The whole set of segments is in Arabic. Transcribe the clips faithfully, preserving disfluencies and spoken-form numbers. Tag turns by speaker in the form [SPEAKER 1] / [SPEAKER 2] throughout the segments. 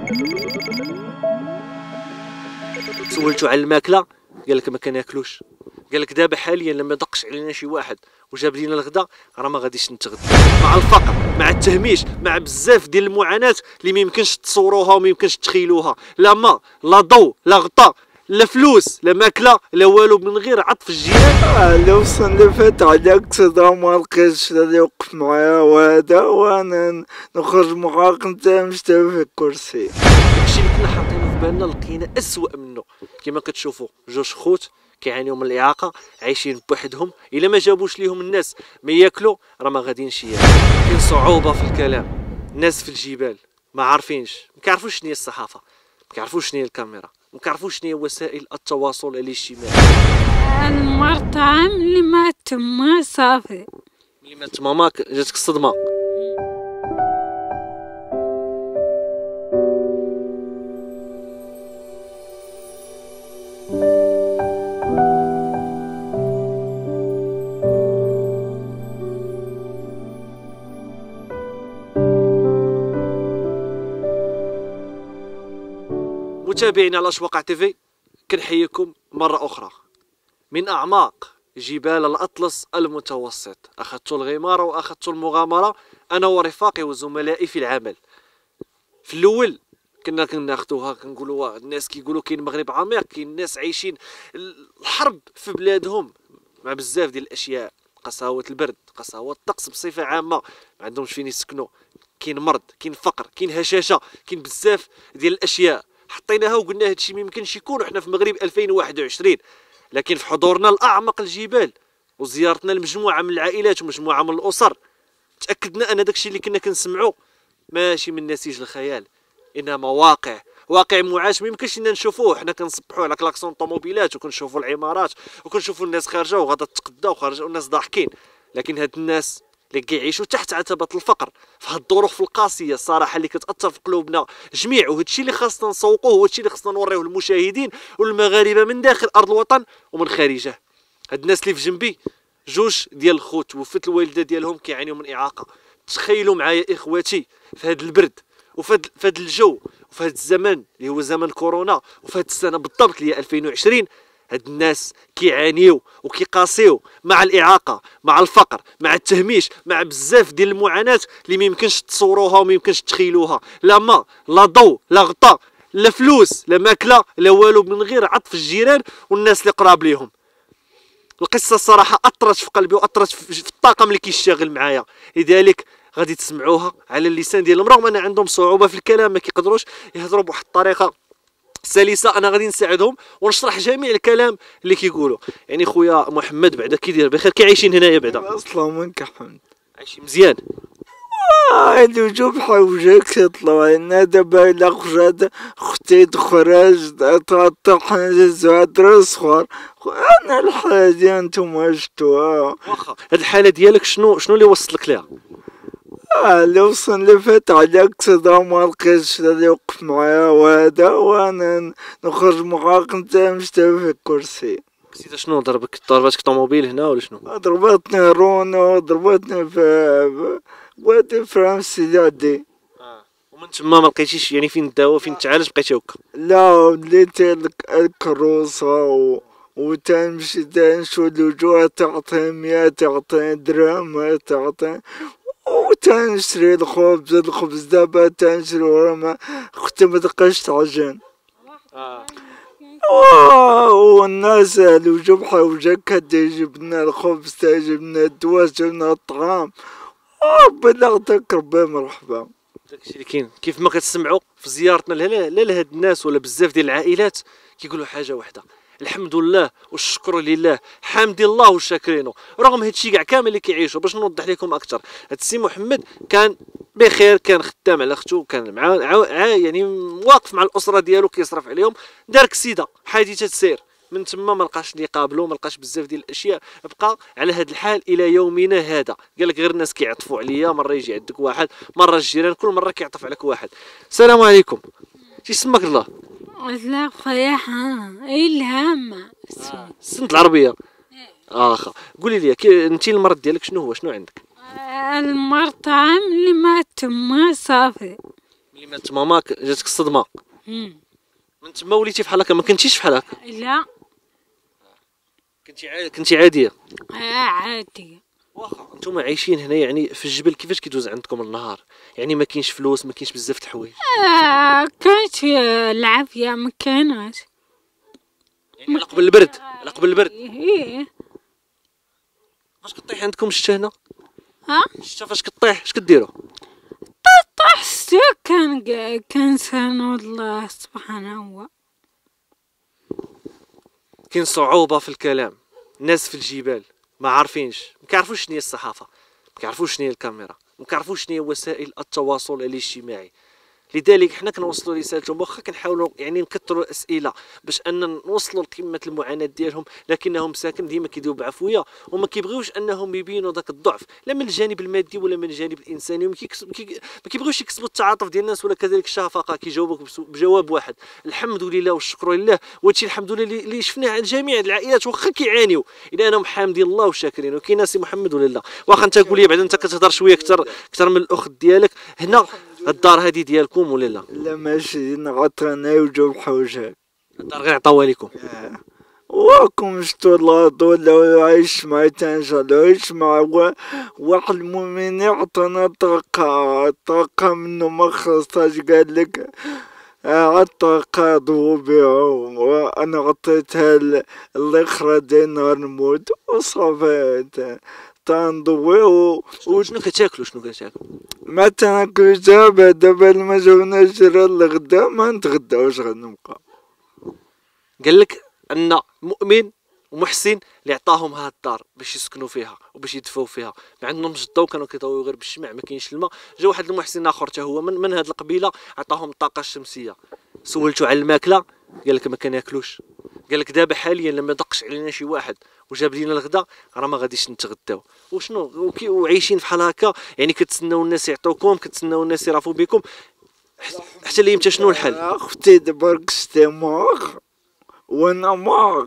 [SPEAKER 1] سولتو على الماكله قال لك ما كناكلوش. قال لك دابا حاليا لما دقش علينا شي واحد وجاب لينا الغداء راه ما غاديش نتغدى. مع الفقر، مع التهميش، مع بزاف ديال المعاناه اللي ما يمكنش تصوروها وما يمكنش تخيلوها. لا ما، لا ضو، لا غطاء، لا فلوس، لا ماكله، لا والو، من غير عطف الجيران.
[SPEAKER 2] آه لو صنفت عليك صدا ما لقيتش اللي يوقف معايا وهذا، وانا نخرج معاك انت مشتبه في الكرسي.
[SPEAKER 1] داكشي اللي كنا حاطينه في بالنا لقينا اسوأ منه. كما كتشوفوا جوج خوت كيعانيو من الاعاقه عايشين بوحدهم، الا ما جابوش ليهم الناس ما ياكلوا راه ما غاديينش ياكلوا. كاين صعوبه في الكلام، الناس في الجبال ما عارفينش، ما كيعرفوش شنو هي الصحافه، ما كيعرفوش شنو هي الكاميرا، ما كيعرفوش شنو هي وسائل التواصل الاجتماعي.
[SPEAKER 3] المرطعم اللي مات تما صافي،
[SPEAKER 1] ملي مات ماماك جاتك الصدمه. متابعينا على اشواق تيفي، كنحييكم مره اخرى من اعماق جبال الاطلس المتوسط. اخذت الغماره واخذت المغامره انا ورفاقي وزملائي في العمل. في الاول كنا كناخذوها كنقولوا الناس كيقولوا كاين مغرب عميق، كاين ناس عايشين الحرب في بلادهم مع بزاف ديال الاشياء، قساوه البرد، قساوه الطقس بصفه عامه، ما عندهمش فين يسكنوا، كاين مرض، كاين فقر، كاين هشاشه، كاين بزاف ديال الاشياء حطيناها وقلنا هادشي ما يمكنش يكون وحنا في المغرب ألفين وواحد وعشرين. لكن في حضورنا لاعمق الجبال وزيارتنا لمجموعه من العائلات ومجموعه من الاسر تاكدنا ان داكشي اللي كنا كنسمعوا ماشي من نسيج الخيال، انما واقع، واقع معاش ما يمكنش لنا نشوفوه. حنا كنصبحوا على كلاكسون الطوموبيلات وكنشوفوا العمارات وكنشوفوا الناس خارجه وغادا تتقدا وخارجه والناس ضاحكين، لكن هاد الناس اللي كيعيشوا تحت عتبه الفقر في هاد الظروف القاسيه الصراحه اللي كتاثر في قلوبنا جميع، وهادشي اللي خاصنا نسوقوه وهادشي اللي خاصنا نوريوه للمشاهدين والمغاربه من داخل ارض الوطن ومن خارجه. هاد الناس اللي في جنبي جوج ديال الخوت توفت الوالده ديالهم كيعانيو من اعاقه. تخيلوا معايا اخواتي في هاد البرد وفي هاد الجو وفي هاد الزمن اللي هو زمن كورونا وفي هاد السنه بالضبط اللي هي ألفين وعشرين، هاد الناس كيعانيو وكيقاسيو مع الاعاقه، مع الفقر، مع التهميش، مع بزاف ديال المعاناه اللي ما يمكنش تصوروها وما يمكنش تخيلوها. لا ما، لا ضو، لا غطاء، لا فلوس، لا ماكله، لا والو، من غير عطف الجيران والناس اللي قراب ليهم. القصه الصراحه اثرت في قلبي واثرت في الطاقم اللي كيشتغل معايا، لذلك غادي تسمعوها على اللسان ديالهم رغم ان عندهم صعوبه في الكلام، ما كيقدروش يهضروا بواحد الطريقه سلسه. انا غادي نساعدهم ونشرح جميع الكلام اللي كيقولوا. يعني خويا محمد بعدا كيدير بخير؟ كيعيشين هنايا بعدا؟
[SPEAKER 2] اصلا منك حمد
[SPEAKER 1] عايشين مزيان.
[SPEAKER 2] هادي وجوب حوجك تطلع لنا دابا الا خرجت اختي تخرج طاحن زاد رصخر. انا الحاله ديال نتوما شفتوها.
[SPEAKER 1] واخا هاد الحاله ديالك شنو شنو اللي وصلك ليها؟
[SPEAKER 2] اه لو صنفت عليك صدا ما لقيتش اللي يوقف معايا وهذا، وانا نخرج معاك انت مشتبه في الكرسي.
[SPEAKER 1] كسيتا شنو ضربك؟ ضربتك طوموبيل هنا ولا شنو؟
[SPEAKER 2] ضربتني رونو، ضربتني في وادي فرنسي ديالي.
[SPEAKER 1] اه ومن تما ما لقيتيش يعني فين تداوى فين تعالج بقيتي هكا؟
[SPEAKER 2] لا وليت الكروسة و... وتنمشي تنشو الوجوه تعطي مية تعطي درهم تعطي، وتنشري الخبز الخبز دابا تنشري ورا اختي ما تبقاش تعجن.
[SPEAKER 1] اه
[SPEAKER 2] والناس الوجوب حوجك تجيب لنا الخبز تجيب لنا الدواء تجيب لنا الطعام. ربي يعطيك ربي مرحبا.
[SPEAKER 1] داكشي اللي كاين. كيف ما كتسمعوا في زيارتنا لا لا لهاد الناس ولا بزاف ديال العائلات كيقولوا حاجه واحده: الحمد لله والشكر لله، حامد الله وشاكرينه رغم هادشي كاع كامل اللي كيعيشوا. باش نوضح لكم اكثر، هاد السي محمد كان بخير، كان خدام على اختو، كان مع يعني واقف مع الاسره ديالو كيصرف عليهم. دار كسيده حادثه سير، من تما ما لقاش اللي يقابلو، ما لقاش بزاف ديال الاشياء، بقى على هذا الحال الى يومنا هذا. قال لك غير الناس كيعطفوا عليا، مره يجي عندك واحد، مره الجيران، كل مره كيعطف عليك واحد. السلام عليكم، شي سماك الله؟
[SPEAKER 3] لا فياحة إلهام
[SPEAKER 1] السنت العربيه. اه خا قولي لي كي انت المرض ديالك شنو هو؟ شنو عندك؟
[SPEAKER 3] المرطعم اللي مات تما صافي.
[SPEAKER 1] ملي مات ماماك جاتك الصدمه،
[SPEAKER 3] مم.
[SPEAKER 1] من تما وليتي بحال هكا؟ ما كنتيش بحال هكا؟
[SPEAKER 3] لا.
[SPEAKER 1] كنتي عا... كنتي عاديه؟
[SPEAKER 3] آه عادي.
[SPEAKER 1] واخا نتوما عايشين هنا يعني في الجبل، كيفاش كيدوز عندكم النهار؟ يعني ما كاينش فلوس، ما كاينش بزاف د الحوايج؟
[SPEAKER 3] آه كانت العافية ما كانت.
[SPEAKER 1] يعني على قبل البرد، على قبل البرد
[SPEAKER 3] ايه.
[SPEAKER 1] فاش كطيح عندكم الشتا هنا؟
[SPEAKER 3] ها
[SPEAKER 1] الشتا فاش كطيح اش كديروا؟
[SPEAKER 3] طحت كان كان سنة الله سبحانه هو.
[SPEAKER 1] كاين صعوبه في الكلام، الناس في الجبال ما عارفينش، ما كيعرفوش شنو هي الصحافه، ما كيعرفوش شنو هي الكاميرا، ما كيعرفوش شنو هي وسائل التواصل الاجتماعي. لذلك حنا كنوصلوا رسالتهم، واخا كنحاولوا يعني نكثروا الاسئله باش ان نوصلوا لقمه المعاناه ديالهم، لكنهم ساكن ديما كيديروا بعفويه وما كيبغيوش انهم يبينوا ذاك الضعف، لا من الجانب المادي ولا من الجانب الانساني، وما ما كيبغيوش يكسبوا التعاطف ديال الناس ولا كذلك الشفقه. كيجاوبوك بجواب واحد: الحمد لله والشكر لله. وهادشي الحمد لله اللي شفناه عند جميع العائلات واخا كيعانيو، الا انهم حامدين الله وشاكرين. وكاين ناس محمد ولا لا، واخا انت قول لي بعدا انت كتهضر شويه اكثر اكثر من الاخت ديالك هنا، الدار هذه ديالكم ولا لا؟
[SPEAKER 2] لا ماشي نعطينا يوجو بحوجه.
[SPEAKER 1] الدار غير عطاوها لكم؟
[SPEAKER 2] واكم شتو الارض ولا عايش مع تنجل عايش مع واحد المؤمن يعطينا طاقة طاقة منه ما خلصتاش. قال لك الطاقة ضو بيها وانا عطيتها الاخرى دينا نموت وصافي تنضوي و...
[SPEAKER 1] شنو كتاكلوا شنو كتاكلوا؟
[SPEAKER 2] ما تاكلوش دابا دابا ما جاوناش الغدا ما نتغداوش غنبقى.
[SPEAKER 1] قال لك ان مؤمن ومحسن اللي عطاهم هاد الدار باش يسكنوا فيها وباش يدفوا فيها، ما عندهمش الضو، كانوا كيضويو غير بالشمع، ما كاينش الماء. جا واحد المحسن اخر حتى هو من, من هاد القبيله عطاهم الطاقه الشمسيه. سولتو على الماكله قال لك ما كناكلوش. قال لك دابا حاليا لما دقش علينا شي واحد وجاب لينا الغدا راه ما غاديش نتغداو. وشنو وعايشين بحال هكا، يعني كتسناو الناس يعطوكم، كتسناو الناس يرافوا بكم حتى اللي امتى شنو الحل؟
[SPEAKER 2] اختي دبرك استماغ وانا ماغ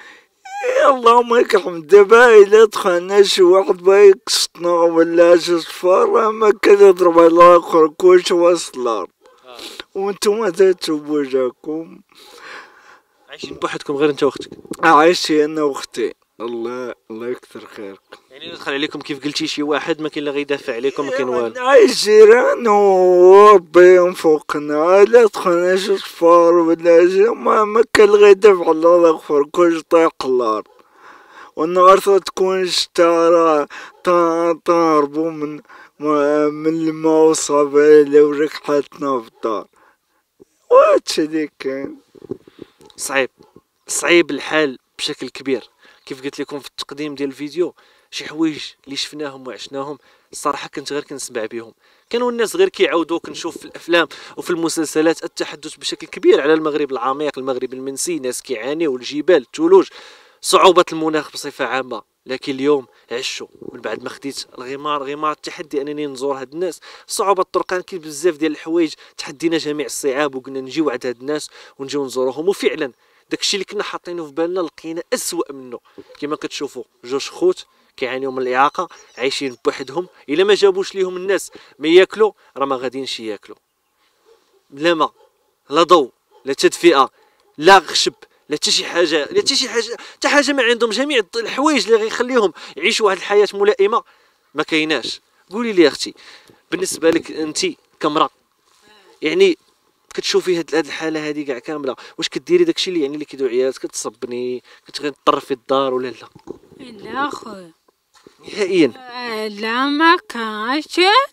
[SPEAKER 2] اللهم لك الحمد. دابا الا دخلنا شي واحد بغا يقصدنا ولا شي صفار ما كان يضرب على الاخر كلشي واصل الارض وانتم تاتوا بوجهكم
[SPEAKER 1] عايشين بوحدكم غير انت واختك؟
[SPEAKER 2] عايشين انا واختي. الله الله يكثر خيرك.
[SPEAKER 1] يعني يدخل عليكم كيف قلتي شي واحد ما كاين لا غيدافع عليكم، ما كاين والو؟
[SPEAKER 2] عايش جيران وربي ينفوقنا. لا دخلنا شي صفار ولا شي ما, ما كان غيدافع على الاخر كلشي طايق الارض. والنهار تكون شتا راه تهربو من من الماء وصافي لو ركحتنا في الدار. وهادشي اللي كاين.
[SPEAKER 1] صعيب صعيب الحال بشكل كبير. كيف قلت لكم في التقديم ديال الفيديو، شي حوايج اللي شفناهم وعشناهم الصراحه كنت غير كنسمع بهم. كانوا الناس غير كيعاودوا، كنشوف في الافلام وفي المسلسلات التحدث بشكل كبير على المغرب العميق، المغرب المنسي، ناس كيعانيوا، الجبال، الثلوج، صعوبه المناخ بصفه عامه. لكن اليوم عشوا من بعد ما خديت الغمار غمار التحدي انني نزور هاد الناس. صعوبه الطرقان، كاين بزاف ديال الحوايج، تحدينا جميع الصعاب وقلنا نجيو عند هاد الناس ونجيو نزوروهم. وفعلا داكشي اللي كنا حاطينه في بالنا لقينا اسوأ منه. كما كتشوفوا جوج خوت كيعانيو من الاعاقه، عايشين بوحدهم، الا ما جابوش ليهم الناس ما ياكلوا راه ما غاديينش ياكلوا. لا ما لا ضوء لا تدفئه لا خشب لا حتى شي حاجه لا حتى شي حاجه حتى حاجه ما عندهم. جميع الحوايج اللي غيخليهم يعيشوا واحد الحياه ملائمه ما كايناش. قولي لي اختي، بالنسبه لك انت كامراه، يعني كتشوفي هاد الحاله هادي كاع كامله، واش كديري داكشي اللي يعني اللي كيدوي عيالات، كتصبني، كتغي تطرفي الدار ولا لا؟
[SPEAKER 3] لا خويا
[SPEAKER 1] نهائيا؟
[SPEAKER 3] آه لا ما كانش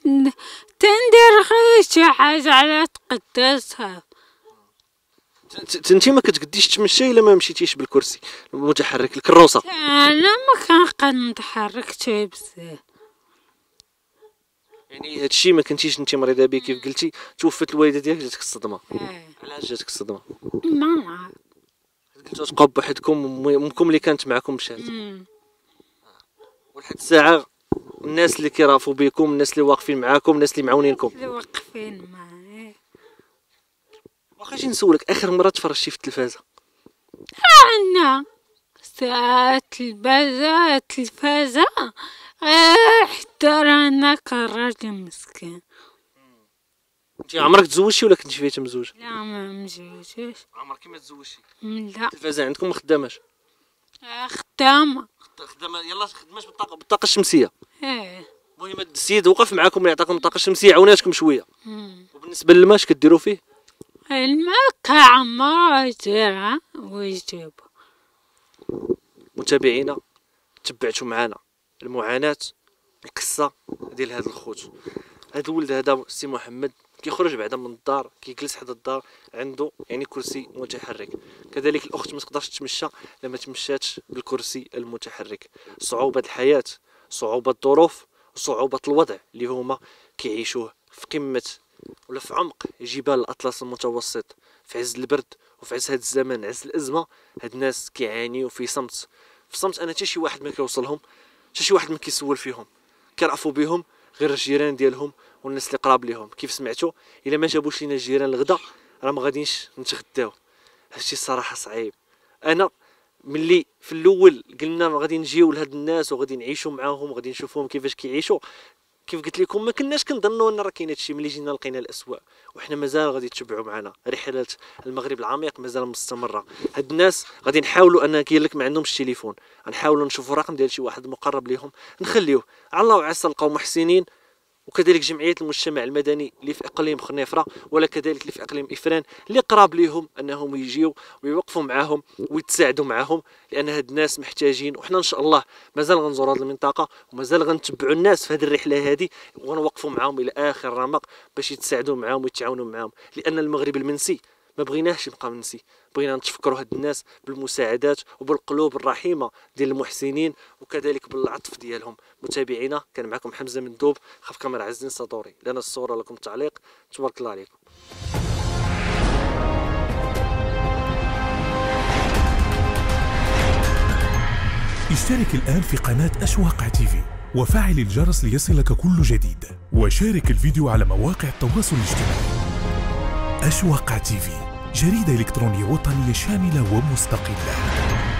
[SPEAKER 3] تندير غير شي حاجة على تقدسها.
[SPEAKER 1] انتي ما كتقديش تمشي الا ما مشيتيش بالكرسي المتحرك الكروسه؟
[SPEAKER 3] انا ما كنقدر نتحرك شي بزاف.
[SPEAKER 1] يعني هادشي ما كنتيش انت مريضه به كيف قلتي، توفت الوالده ديالك جاتك الصدمه.
[SPEAKER 3] آه.
[SPEAKER 1] علاش جاتك الصدمه؟
[SPEAKER 3] ما نعرف.
[SPEAKER 1] قلتو تبقاو بوحدكم وامكم اللي كانت معكم مشات، ولحد الساعه الناس اللي كيرافوا بكم، الناس اللي واقفين معاكم، الناس اللي معاونينكم
[SPEAKER 3] اللي واقفين معايا.
[SPEAKER 1] واخا جي نسولك، اخر مره تفرجتي في التلفازه؟
[SPEAKER 3] عنا ساعة التلفازة التلفازة غير حتى رانا كراجل مسكين.
[SPEAKER 1] انت عمرك تزوجتي ولا كنتي فيها مزوج؟
[SPEAKER 3] لا ما مزوجش.
[SPEAKER 1] عمرك ما تزوجتي؟
[SPEAKER 3] لا.
[SPEAKER 1] التلفازه عندكم ما خداماش؟
[SPEAKER 3] خدامة.
[SPEAKER 1] خدامه يلاه خدمات بالطاقه بالطاقه الشمسيه.
[SPEAKER 3] ايه.
[SPEAKER 1] المهم هاد السيد وقف معاكم يعطيكم الطاقه الشمسيه عاوناتكم شويه.
[SPEAKER 3] مم.
[SPEAKER 1] وبالنسبه للماء اش كديروا فيه؟
[SPEAKER 3] الماء كعمر يزرع ويجيب.
[SPEAKER 1] متابعينا تبعتوا معنا المعاناه القصه ديال هذا الخوت. هذا الولد هذا سي محمد كيخرج بعدا من الدار كيجلس حدا الدار عنده يعني كرسي متحرك. كذلك الاخت ما تقدرش تمشى لما تمشاتش بالكرسي المتحرك. صعوبه الحياه، صعوبه الظروف، صعوبه الوضع اللي هما كيعيشوه في قمه ولا في عمق جبال الاطلس المتوسط في عز البرد وفي عز هذا الزمان عز الازمه. هاد الناس كيعانيو في صمت في صمت. انا حتى شي واحد ما كيوصلهم، حتى شي واحد ما كيسول فيهم، كيرأفوا بهم غير الجيران ديالهم والناس اللي قراب ليهم. كيف سمعتوا الا ما جابوش لينا الجيران الغدا راه ما غاديش نتغداو. هادشي الصراحه صعيب. انا ملي في الاول قلنا غادي نجيو لهاد الناس وغادي نعيشوا معاهم وغادي نشوفوهم كيفاش كيعيشوا، كيف قلت لكم ما كناش كنظنوا ان راه كاين هادشي. ملي جينا لقينا الاسوأ وحنا مازال غادي تتبعوا معنا. رحله المغرب العميق مازال مستمره. هاد الناس غادي نحاولوا ان كاين لك ما عندهمش تليفون غنحاولوا نشوفوا رقم ديال شي واحد مقرب ليهم نخليوه على الله وعسى نلقاو محسنين. وكذلك جمعيه المجتمع المدني اللي في اقليم خنيفره ولا كذلك اللي في اقليم افران اللي قراب ليهم انهم يجيو ويوقفوا معاهم ويتساعدوا معاهم، لان هاد الناس محتاجين. وحنا ان شاء الله مازال غنزوروا هذه المنطقه ومازال غنتبعوا الناس في هذه الرحله هذه ونوقفوا معاهم الى اخر رمق باش يتساعدوا معاهم ويتعاونوا معاهم. لان المغرب المنسي ما بغيناهش يبقى منسي، بغينا نتفكروا هاد الناس بالمساعدات وبالقلوب الرحيمه ديال المحسنين وكذلك بالعطف ديالهم. متابعينا كان معكم حمزه مندوب، خلف كاميرا عز الدين صدوري، لنا الصوره لكم التعليق. تبارك الله عليكم.
[SPEAKER 4] اشترك الآن في قناة أشواق تيفي وفعل الجرس ليصلك كل جديد، وشارك الفيديو على مواقع التواصل الاجتماعي. أشواق تيفي، جريدة إلكترونية وطنية شاملة ومستقلة.